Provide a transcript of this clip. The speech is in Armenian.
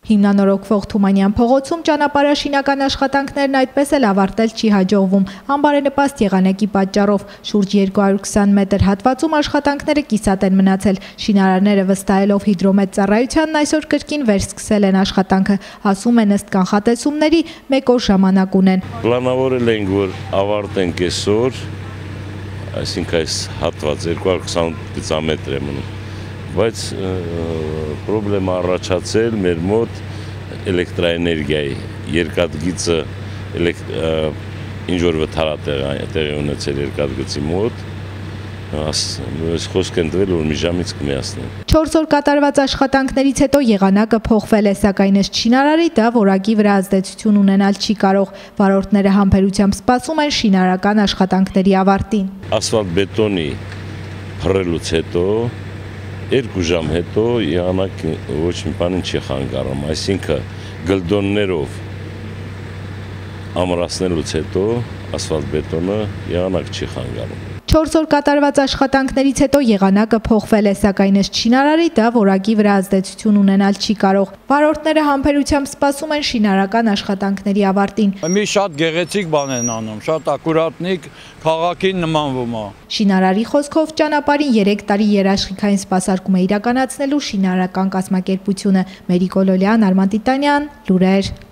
Հիմնանորոգվող Թումանյան փողոցում ճանապարհաշինական աշխատանքներն այդպես էլ ավարտել չի հաջողվում։ Անբարենպաստ եղանակի պատճառով շուրջ 220 մետր հատվածում աշխատանքները կիսատ են մնացել։ Շինարարները վստահելով հիդրոմետ ծառայությանն այսօր կրկին վերսկսել են աշխատանքը, ասում են ըստ կանխատեսումների 1 օր ժամանակ ունեն։ Պլանավորել ենք, որ ավարտենք այսօր, այսինքն այս հատված 220 մետր է մնում, բայց պրոբլեմա առաջացել մեր մոտ էլեկտրաէներգիայի երկաթգիծը ինչ որ վթարատեղի ունեցել երկաթգծի մոտ, խոսք են տվել, որ մի ժամից կմիացնեն։ 4 օր կատարված աշխատանքներից հետո եղանակը փոխվել է, սակայն ըստ շինարարի դա որակի վրա ազդեցություն ունենալ չի կարող։ Վարորդները համբերությամբ սպասում են շինարարական աշխատանքների ավարտին։ Ասֆալտբետոնի փռելուց հետո 2 ժամ հետո եղանակ ոչ մի բան չի խանգարում, այսինքն գլդոններով ամրացնելուց հետո ասֆալտբետոնը եղանակ չի խանգարում։ 4 օր կատարված աշխատանքներից հետո եղանակը փոխվել է, սակայն ըստ շինարարի դա որակի վրա ազդեցություն ունենալ չի կարող։ Վարորդները համբերությամբ սպասում են շինարարական աշխատանքների ավարտին։ Մի շատ գեղեցիկ բան են անում, շատ ակուրատնիկ, քաղաքին նմանվում է։ Շինարարի խոսքով ճանապարհին 3 տարի երաշխիքային սպասարկում է իրականացնելու շինարարական կազմակերպությունը։ Մերիկ Օլոլյան, Արման Տիտանյան, լուրեր։